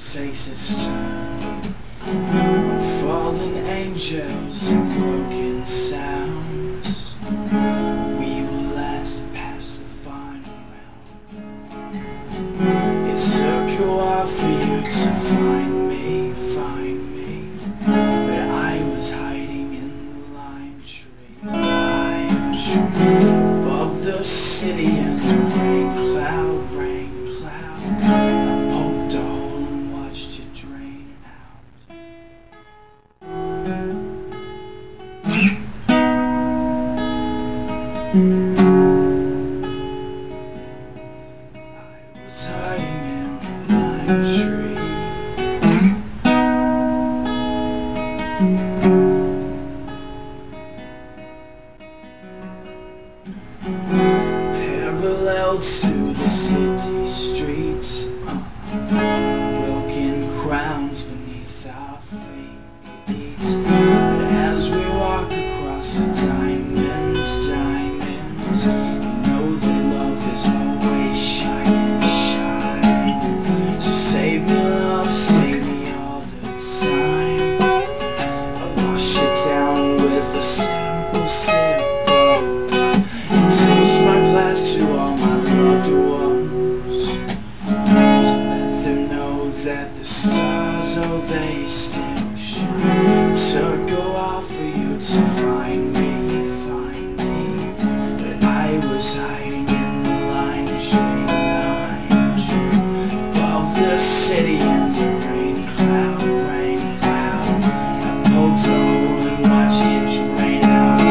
takes its turn. Fallen angels and broken sounds, we will last past the final round. It took a while for you to find me, but I was hiding in the lime tree, above the city and the rain cloud. I poked a hole and watched it drain out. I was hiding in the lime tree. Parallel to the city streets, broken crowns beneath our feet. But as we walk across the diamonds, know that love is always shining. So save me, love, save me all the time. I wash it down with a simple sip of taste my glass to all my loved ones, to let them know that the stars, oh, they still shine. Took a while for you to find me, but I was hiding in the lime tree, above the city and the rain cloud. I poked a hole and watched it drain out.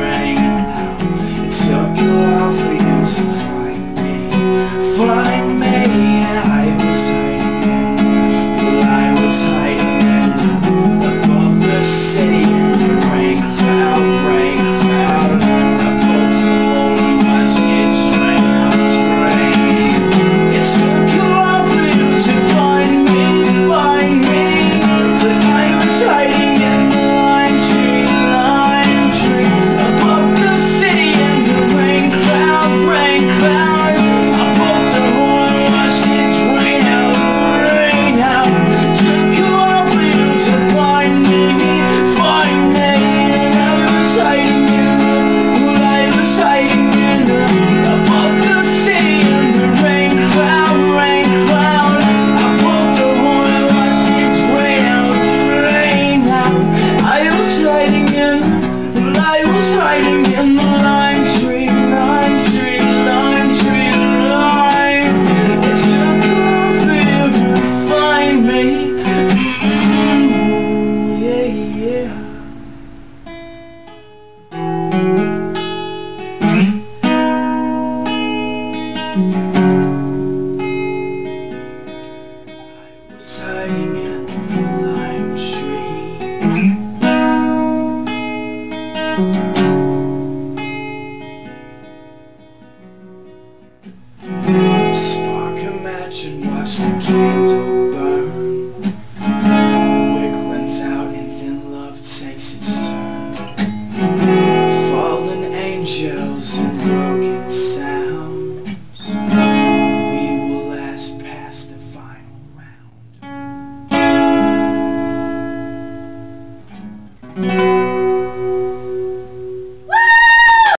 It took a while for you to find me. I was hiding in, above the city and the rain cloud. I poked a hole and watched it drain out. It took a while for you to find me, but I was hiding in the lime tree, above the city and the rain cloud. I poked a hole and watched it drain out. Took a while for you to find me, and I was hiding in, above the city and the rain cloud. I poked a hole and watched it drain out. I was hiding in the lime tree. It took a while for you to find me. Yeah. I was hiding in the lime tree. Spark a match and watch the candle burn. The wick runs out and then love takes its turn. Fallen angels and